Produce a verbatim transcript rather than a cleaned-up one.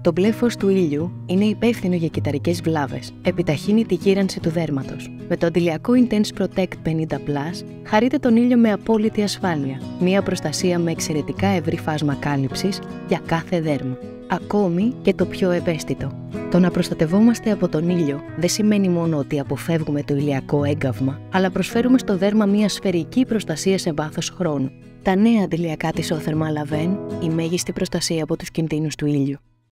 Το μπλε φως του ήλιου είναι υπεύθυνο για κυταρικές βλάβες, επιταχύνει τη γύρανση του δέρματος. Με το αντιλιακό Intense Protect πενήντα πλας χαρείτε τον ήλιο με απόλυτη ασφάλεια, μία προστασία με εξαιρετικά ευρύ φάσμα κάλυψης για κάθε δέρμα, ακόμη και το πιο ευαίσθητο. Το να προστατευόμαστε από τον ήλιο δεν σημαίνει μόνο ότι αποφεύγουμε το ηλιακό έγκαυμα, αλλά προσφέρουμε στο δέρμα μία σφαιρική προστασία σε βάθος χρόνου. Τα νέα αντιλιακά της Όθερμα Λαβέν, η μέγιστη προστασία από τους κινδύνους του ήλιου.